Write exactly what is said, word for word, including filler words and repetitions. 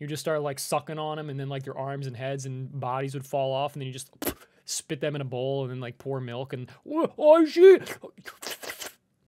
You just start like sucking on them, and then like their arms and heads and bodies would fall off, and then you just spit them in a bowl and then like pour milk and oh shit,